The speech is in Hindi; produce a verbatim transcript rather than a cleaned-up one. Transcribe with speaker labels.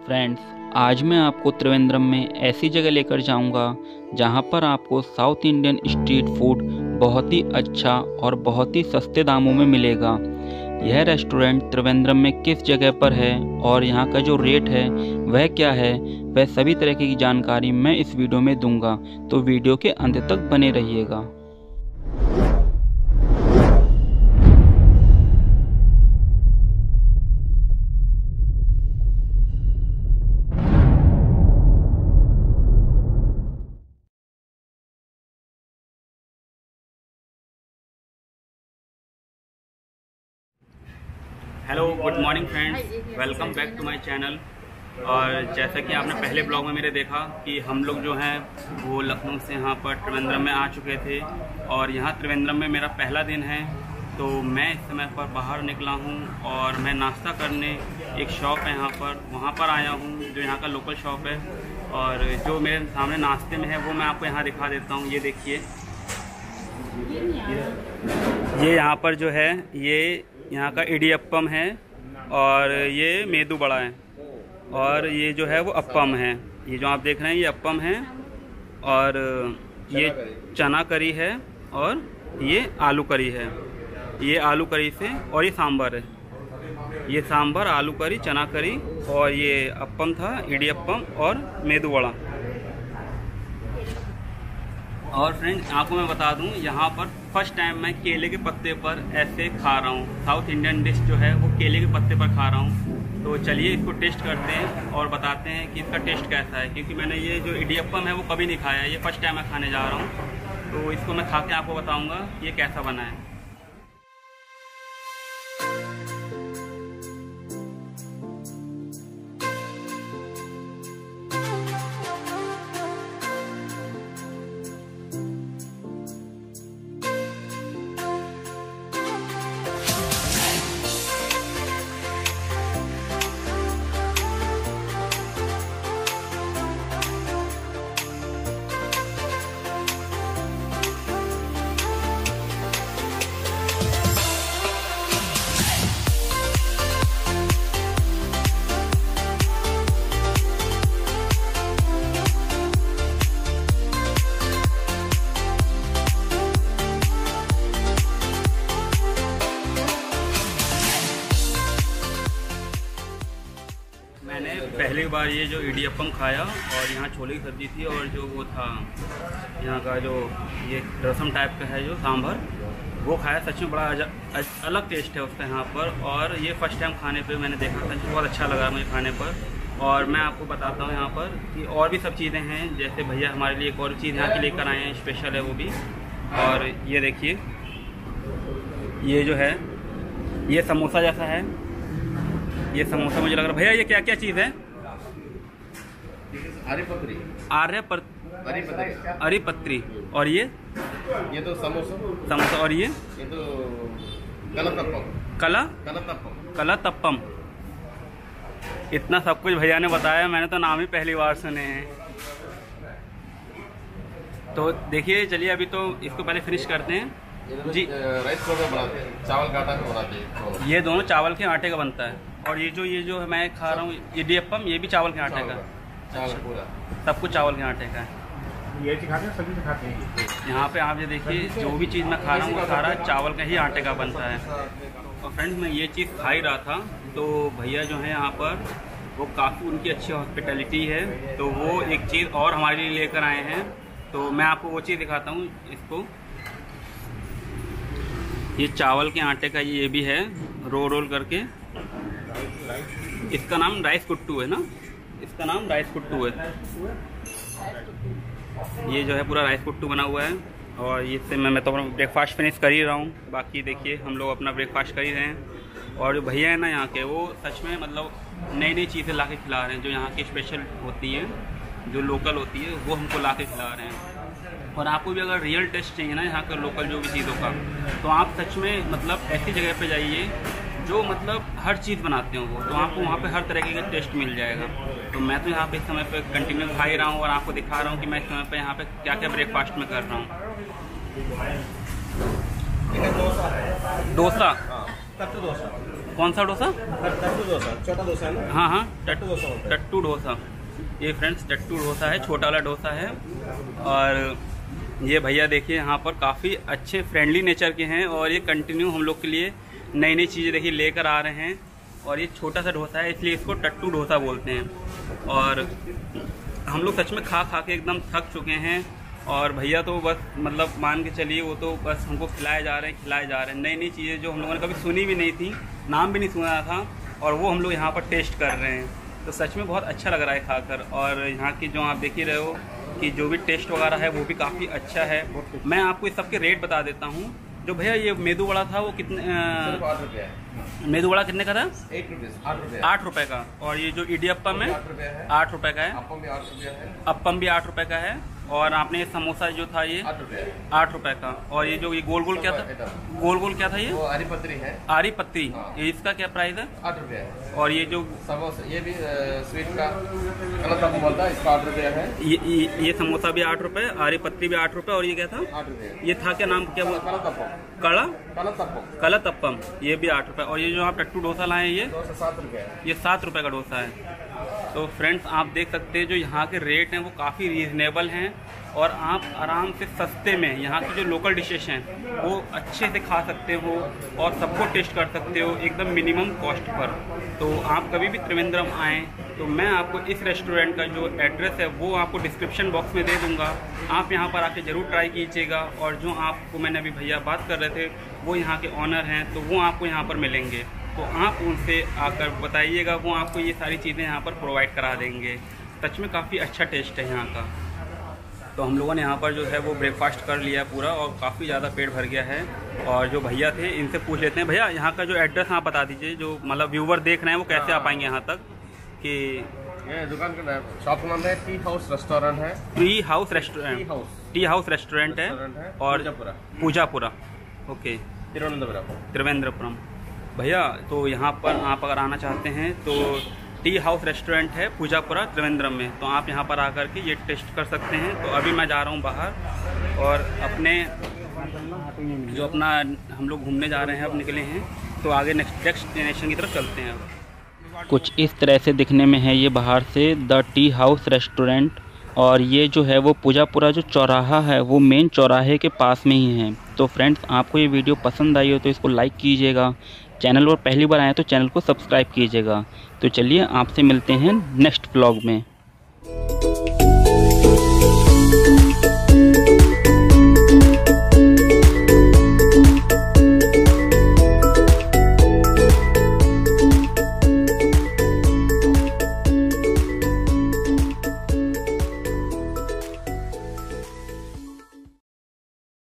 Speaker 1: फ्रेंड्स, आज मैं आपको त्रिवेंद्रम में ऐसी जगह लेकर जाऊंगा जहां पर आपको साउथ इंडियन स्ट्रीट फूड बहुत ही अच्छा और बहुत ही सस्ते दामों में मिलेगा। यह रेस्टोरेंट त्रिवेंद्रम में किस जगह पर है और यहां का जो रेट है वह क्या है, वह सभी तरह की जानकारी मैं इस वीडियो में दूंगा, तो वीडियो के अंत तक बने रहिएगा। Hello, good morning friends, welcome back to my channel. और जैसा कि आपने पहले ब्लॉग में मेरे देखा कि हम लोग जो हैं वो लखनऊ से यहाँ पर त्रिवेंद्रम में आ चुके थे और यहाँ त्रिवेंद्रम में मेरा पहला दिन है। तो मैं इस समय पर बाहर निकला हूँ और मैं नाश्ता करने एक शॉप है यहाँ पर, वहाँ पर आया हूँ जो यहाँ का लोकल शॉप है। और जो मेरे सामने नाश्ते में है वो मैं आपको यहाँ दिखा देता हूँ। ये देखिए, ये यहाँ पर जो है ये यहाँ का इडियप्पम है और ये मेदू बड़ा है और ये जो है वो अप्पम है। ये जो आप देख रहे हैं ये अप्पम है और ये चना करी है और ये आलू करी है। ये आलू करी से और ये सांभर है। ये सांभर, आलू करी, चना करी और ये अप्पम था, इडियप्पम और मेदू बड़ा। और फ्रेंड्स, आपको मैं बता दूं, यहाँ पर फर्स्ट टाइम मैं केले के पत्ते पर ऐसे खा रहा हूँ। साउथ इंडियन डिश जो है वो केले के पत्ते पर खा रहा हूँ। तो चलिए इसको टेस्ट करते हैं और बताते हैं कि इसका टेस्ट कैसा है, क्योंकि मैंने ये जो इडियप्पम है वो कभी नहीं खाया है, ये फर्स्ट टाइम मैं खाने जा रहा हूँ। तो इसको मैं खा के आपको बताऊँगा ये कैसा बना है। मैंने पहली बार ये जो इडियप्पम खाया और यहाँ छोले की सब्ज़ी थी और जो वो था यहाँ का जो ये रसम टाइप का है जो सांभर, वो खाया। सच में बड़ा अलग टेस्ट है उसका यहाँ पर। और ये फर्स्ट टाइम खाने पे मैंने देखा, सच में बहुत अच्छा लगा मुझे खाने पर। और मैं आपको बताता हूँ यहाँ पर कि और भी सब चीज़ें हैं, जैसे भैया हमारे लिए एक और चीज़ यहाँ की लेकर आए हैं, स्पेशल है वो भी। और ये देखिए, ये जो है ये समोसा जैसा है। ये समोसा मुझे लग रहा है, भैया ये क्या क्या चीज़ है?
Speaker 2: आर्यपत्री।
Speaker 1: आर्य पर अरिपत्री। और ये
Speaker 2: ये तो समोसा
Speaker 1: समोसा। और ये
Speaker 2: ये तो कलातप्पम।
Speaker 1: कला
Speaker 2: कलातप्पम
Speaker 1: कलातप्पम। इतना सब कुछ भैया ने बताया, मैंने तो नाम ही पहली बार सुने हैं। तो देखिए, चलिए अभी तो इसको पहले फिनिश करते हैं जी।
Speaker 2: राइस फ्लोर बनाते हैं, चावल का आटा का बनाते हैं।
Speaker 1: ये दोनों चावल के आटे का बनता है। और ये जो ये जो मैं खा रहा हूँ इडियप्पम, ये भी चावल के आटे का।
Speaker 2: चावल पूरा सब
Speaker 1: कुछ चावल के आटे का है।
Speaker 2: ये खाते हैं, सभी खाते हैं।
Speaker 1: यहाँ पे आप ये देखिए, जो भी चीज़ मैं खा रहा हूँ वो सारा चावल का ही आटे का बनता है। और फ्रेंड्स, मैं ये चीज़ खा ही रहा था तो भैया जो है यहाँ पर वो काफ़ी उनकी अच्छी हॉस्पिटैलिटी है, तो वो एक चीज़ और हमारे लिए लेकर आए हैं। तो मैं आपको वो चीज़ दिखाता हूँ। इसको, ये चावल के आटे का ये भी है, रोल रोल करके। इसका नाम राइस कुट्टू है ना, इसका नाम राइस कुट्टू है। ये जो है पूरा राइस कुट्टू बना हुआ है। और इससे मैं मैं तो ब्रेकफास्ट फिनिश कर ही रहा हूँ। बाकी देखिए, हम लोग अपना ब्रेकफास्ट कर ही रहे हैं। और जो भैया है ना यहाँ के, वो सच में मतलब नई नई चीज़ें ला के खिला रहे हैं, जो यहाँ की स्पेशल होती हैं, जो लोकल होती है, वो हमको ला के खिला रहे हैं। और आपको भी अगर रियल टेस्ट चाहिए ना यहाँ का लोकल जो भी चीज़ों का, तो आप सच में मतलब ऐसी जगह पे जाइए जो मतलब हर चीज़ बनाते हो वो, तो आपको वहाँ पे हर तरीके का टेस्ट मिल जाएगा। तो मैं तो यहाँ पे इस समय पे कंटिन्यू खा ही रहा हूँ और आपको दिखा रहा हूँ कि मैं इस समय पे यहाँ पे क्या क्या ब्रेकफास्ट में कर रहा हूँ। डोसा,
Speaker 2: तत्व डोसा,
Speaker 1: कौन सा डोसा?
Speaker 2: टट्टू डोसा, छोटा डोसा है ना?
Speaker 1: हाँ हाँ,
Speaker 2: टट्टू डोसा होता है।
Speaker 1: टट्टू डोसा। ये फ्रेंड्स टट्टू डोसा है, छोटा वाला डोसा है। और ये भैया देखिए यहाँ पर काफ़ी अच्छे फ्रेंडली नेचर के हैं और ये कंटिन्यू हम लोग के लिए नई नई चीज़ें देखिए लेकर आ रहे हैं। और ये छोटा सा डोसा है इसलिए इसको टट्टू डोसा बोलते हैं। और हम लोग सच में खा खा के एकदम थक चुके हैं और भैया तो बस मतलब मान के चलिए वो तो बस हमको खिलाए जा रहे हैं खिलाए जा रहे हैं नई नई चीज़ें जो हम लोगों ने कभी सुनी भी नहीं थी, नाम भी नहीं सुना था, और वो हम लोग यहाँ पर टेस्ट कर रहे हैं। तो सच में बहुत अच्छा लग रहा है खाकर। और यहाँ की जो आप देख ही रहे हो कि जो भी टेस्ट वगैरह है वो भी काफ़ी अच्छा है। मैं आपको इस सबके रेट बता देता हूँ। जो भैया ये मेदू वड़ा था वो कितने, मेदू वड़ा कितने का था?
Speaker 2: एट रुपीज़, आठ रुपये
Speaker 1: आठ रुपये का। और ये जो इडियप्पम है आठ रुपये का है।
Speaker 2: अप्पम भी आठ रुपये है।
Speaker 1: अप्पम भी आठ रुपये का है। और आपने ये समोसा जो था ये
Speaker 2: आठ रुपये
Speaker 1: आठ रुपये का। और ये जो ये गोल गोल क्या था? गोल गोल क्या था ये?
Speaker 2: वो हरी पत्ती है।
Speaker 1: आरी पत्ती, ये इसका क्या प्राइस है?
Speaker 2: आठ रुपये है।
Speaker 1: और ये जो
Speaker 2: समोसा ये भी स्वीट का गलत आपको बोलता है, इसका आठ रुपये है।
Speaker 1: ये, ये ये समोसा भी आठ रुपये, आरी पत्ती भी आठ रुपये। और ये क्या था?
Speaker 2: आठ रुपये।
Speaker 1: ये था क्या नाम क्या? कड़ा कलत अप्पम, ये भी आठ रुपये। और ये जो आप टट्टू डोसा लाए ये
Speaker 2: सात रुपये,
Speaker 1: ये सात रुपये का डोसा है। तो फ्रेंड्स आप देख सकते हैं जो यहाँ के रेट हैं वो काफ़ी रीज़नेबल हैं और आप आराम से सस्ते में यहाँ की जो लोकल डिशेस हैं वो अच्छे से खा सकते हो और सबको टेस्ट कर सकते हो एकदम मिनिमम कॉस्ट पर। तो आप कभी भी त्रिवेंद्रम आएँ तो मैं आपको इस रेस्टोरेंट का जो एड्रेस है वो आपको डिस्क्रिप्शन बॉक्स में दे दूँगा। आप यहाँ पर आके ज़रूर ट्राई कीजिएगा। और जो आपको मैंने अभी भैया बात कर रहे थे वो यहाँ के ऑनर हैं, तो वो आपको यहाँ पर मिलेंगे। तो आप उनसे आकर बताइएगा, वो आपको ये सारी चीज़ें यहाँ पर प्रोवाइड करा देंगे। सच में काफ़ी अच्छा टेस्ट है यहाँ का। तो हम लोगों ने यहाँ पर जो है वो ब्रेकफास्ट कर लिया पूरा और काफ़ी ज़्यादा पेट भर गया है। और जो भैया थे इनसे पूछ लेते हैं। भैया यहाँ का जो एड्रेस आप बता दीजिए, जो मतलब व्यूवर देख रहे हैं वो कैसे आ पाएंगे यहाँ तक? कि
Speaker 2: ये दुकान का शॉप का नाम है टी हाउस रेस्टोरेंट है।
Speaker 1: Tea house restaurant,
Speaker 2: tea house
Speaker 1: tea house restaurant है। और
Speaker 2: पूजापुरा,
Speaker 1: पूजापुरा, ओके,
Speaker 2: तिरुवनंतपुरम
Speaker 1: त्रिवेंद्रपुरम। भैया तो यहाँ पर आप अगर आना चाहते हैं तो टी हाउस रेस्टोरेंट है पूजापुरा त्रिवेंद्रम में, तो आप यहाँ पर आकर के ये टेस्ट कर सकते हैं। तो अभी मैं जा रहा हूँ बाहर और अपने जो अपना हम लोग घूमने जा रहे हैं अब निकले हैं, तो आगे नेक्स्ट डेस्टिनेशन की तरफ चलते हैं। कुछ इस तरह से दिखने में है ये बाहर से द टी हाउस रेस्टोरेंट। और ये जो है वो पूजापुरा जो चौराहा है वो मेन चौराहे के पास में ही है। तो फ्रेंड्स आपको ये वीडियो पसंद आई हो तो इसको लाइक कीजिएगा, चैनल पर पहली बार आए तो चैनल को सब्सक्राइब कीजिएगा। तो चलिए आपसे मिलते हैं नेक्स्ट व्लॉग में।